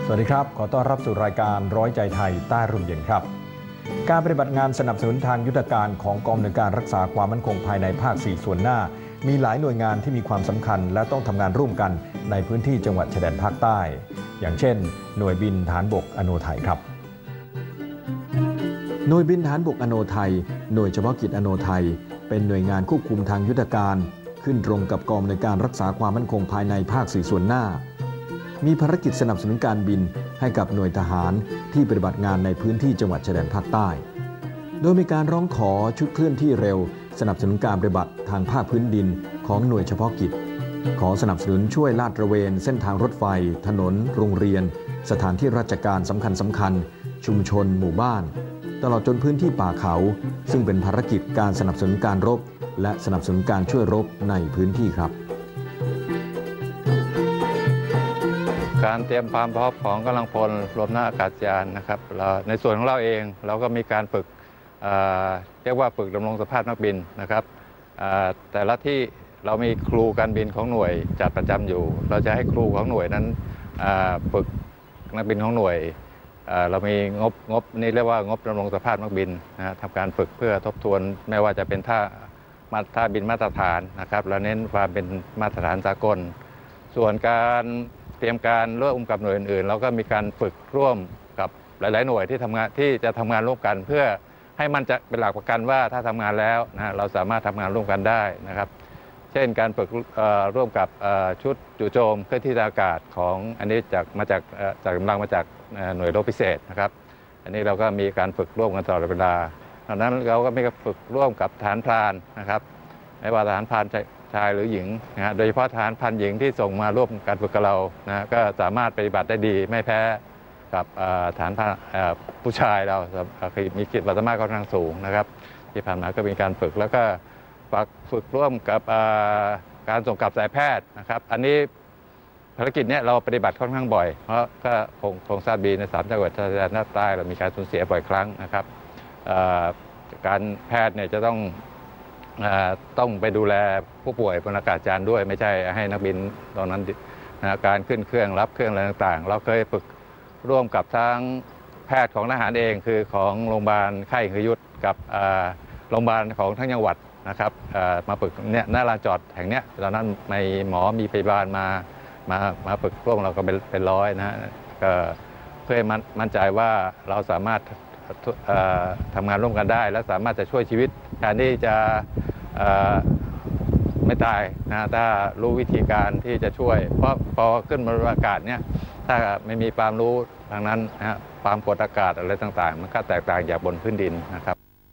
สวัสดีครับขอต้อนรับสู่รายการร้อยใจไทยใต้ร่มเย็นครับการปฏิบัติงานสนับสนุนทางยุทธการของกองอำนวยการรักษาความมั่นคงภายในภาค 4 ส่วนหน้ามีหลายหน่วยงานที่มีความสำคัญและต้องทำงานร่วมกันในพื้นที่จังหวัดชายแดนภาคใต้อย่างเช่นหน่วยบินทหารบกอโนไทยครับหน่วยบินทหารบกอโนไทยหน่วยเฉพาะกิจอโนไทยเป็นหน่วยงานควบคุมทางยุทธการขึ้นตรงกับกองอำนวยการรักษาความมั่นคงภายในภาค 4 ส่วนหน้ามีภารกิจสนับสนุนการบินให้กับหน่วยทหารที่ปฏิบัติงานในพื้นที่จังหวัดชายแดนภาคใต้โดยมีการร้องขอชุดเคลื่อนที่เร็วสนับสนุนการปฏิบัติทางภาคพื้นดินของหน่วยเฉพาะกิจขอสนับสนุนช่วยลาดตระเวนเส้นทางรถไฟถนนโรงเรียนสถานที่ราชการสำคัญชุมชนหมู่บ้านตลอดจนพื้นที่ป่าเขาซึ่งเป็นภารกิจการสนับสนุนการรบและสนับสนุนการช่วยรบในพื้นที่ครับการเตรียมความพร้อมของกำลังพลรวมหน้าอากาศยานนะครับในส่วนของเราเองเราก็มีการฝึกเรียกว่าฝึกดำรงสภาพนักบินนะครับแต่ละที่เรามีครูการบินของหน่วยจัดประจำอยู่เราจะให้ครูของหน่วยนั้นฝึกนักบินของหน่วยเรามีงบนี่เรียกว่างบดำรงสภาพนักบินนะทำการฝึกเพื่อทบทวนไม่ว่าจะเป็นท่าบินมาตรฐานนะครับเราเน้นความเป็นมาตรฐานสากลส่วนการเตรียมการร่วมกับหน่วยอื่นๆเราก็มีการฝึกร่วมกับหลายๆหน่วยที่จะทำงานร่วมกันเพื่อให้มันจะเป็นหลักประกันว่าถ้าทำงานแล้วนะเราสามารถทำงานร่วมกันได้นะครับเช่นการฝึกร่วมกับชุดจู่โจมเคลื่อนที่ทางอากาศของอันนี้มาจากกำลังมาจากหน่วยรบพิเศษนะครับอันนี้เราก็มีการฝึกร่วมกันตลอดเวลาดังนั้นเราก็มีการฝึกร่วมกับทหารพรานนะครับไม่ว่าทหารพรานชายหรือหญิงนะฮะโดยเฉพาะทหารพรานหญิงที่ส่งมาร่วมการฝึกกับเรานะก็สามารถปฏิบัติได้ดีไม่แพ้กับทหารผู้ชายเรามีขีดความสามารถค่อนข้างสูงนะครับที่ผ่านมาก็มีการฝึกแล้วก็ฝึกร่วมกับการส่งกลับสายแพทย์นะครับอันนี้ภารกิจนี้เราปฏิบัติค่อนข้างบ่อยเพราะก็คงทราบดีใน3จังหวัดชายแดนภาคใต้เรามีการสูญเสียบ่อยครั้งนะครับการแพทย์เนี่ยจะต้องไปดูแลผู้ป่วยบนอากาศยานด้วยไม่ใช่ให้นักบินตอนนั้นการขึ้นเครื่องรับเครื่องอะไรต่างๆเราเคยฝึกร่วมกับทั้งแพทย์ของทหารเองคือของโรงพยาบาลค่ายอิงคยุทธกับโรงพยาบาลของทั้งจังหวัดนะครับมาฝึกเนี่ยหน้าลานจอดแห่งเนี้ยตอนนั้นมีหมอมีพยาบาลมาฝึกร่วมเราก็เป็นร้อยนะฮะก็เพื่อมั่นใจว่าเราสามารถทำงานร่วมกันได้และสามารถจะช่วยชีวิตแทนที่จะไม่ตายนะถ้ารู้วิธีการที่จะช่วยเพราะพอขึ้นบนอากาศเนี่ยถ้าไม่มีความรู้ทางนั้นนะความกดอากาศอะไรต่างๆมันก็แตกต่างจากบนพื้นดินนะครับ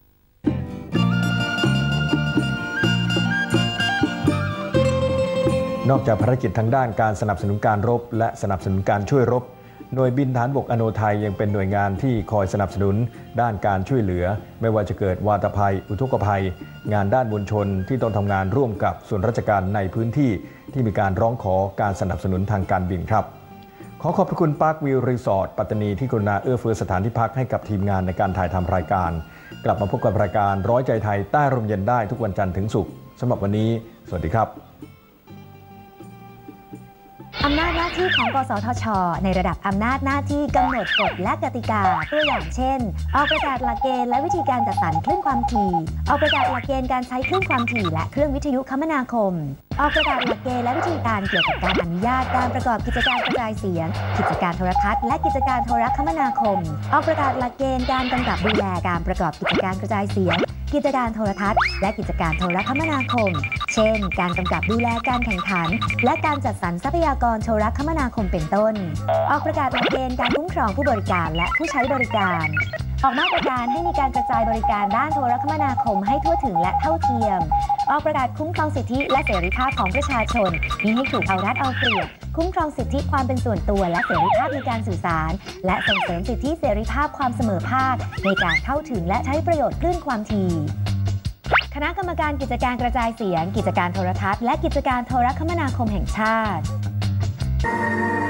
นอกจากภารกิจทางด้านการสนับสนุนการรบและสนับสนุนการช่วยรบหน่วยบินทหารบกอโนไทยยังเป็นหน่วยงานที่คอยสนับสนุนด้านการช่วยเหลือไม่ว่าจะเกิดวาตภัยอุทกภัยงานด้านมวลชนที่ต้องทำงานร่วมกับส่วนราชการในพื้นที่ที่มีการร้องขอการสนับสนุนทางการบินครับขอขอบพระคุณปาร์ควิวรีสอร์ทปัตตานีที่กรุณาเอื้อเฟื้อสถานที่พักให้กับทีมงานในการถ่ายทำรายการกลับมาพบกับรายการร้อยใจไทยใต้ร่มเย็นได้ทุกวันจันทร์ถึงศุกร์สำหรับวันนี้สวัสดีครับอำนาจหน้าที่ของกสทช.ในระดับอำนาจหน้าที่กำหนดกฎและกติกาตัวอย่างเช่นออกประกาศหลักเกณฑ์และวิธีการจัดสรรคลื่นความถี่ออกประกาศหลักเกณฑ์การใช้คลื่นความถี่และเครื่องวิทยุคมนาคมออกประกาศหลักเกณฑ์และวิธีการเกี่ยวกับการอนุญาตการประกอบกิจการกระจายเสียงกิจการโทรทัศน์และกิจการโทรคมนาคมออกประกาศหลักเกณฑ์การกำกับดูแลการประกอบกิจการกระจายเสียงกิจการโทรทัศน์และกิจการโทรคมนาคมเช่นการกำกับดูแลการแข่งขันและการจัดสรรทรัพยากรโทรคมนาคมเป็นต้นออกประกาศหลักเกณฑ์การคุ้มครองผู้บริการและผู้ใช้บริการออกมาตรการให้มีการกระจายบริการด้านโทรคมนาคมให้ทั่วถึงและเท่าเทียมออกประกาศคุ้มครองสิทธิและเสรีภาพของประชาชนมิให้ถูกเอารัดเอาเปรียบคุ้มครองสิทธิความเป็นส่วนตัวและเสรีภาพในการสื่อสารและส่งเสริมสิทธิเสรีภาพความเสมอภาคในการเข้าถึงและใช้ประโยชน์คลื่นความถี่คณะกรรมการกิจการกระจายเสียงกิจการโทรทัศน์และกิจการโทรคมนาคมแห่งชาติ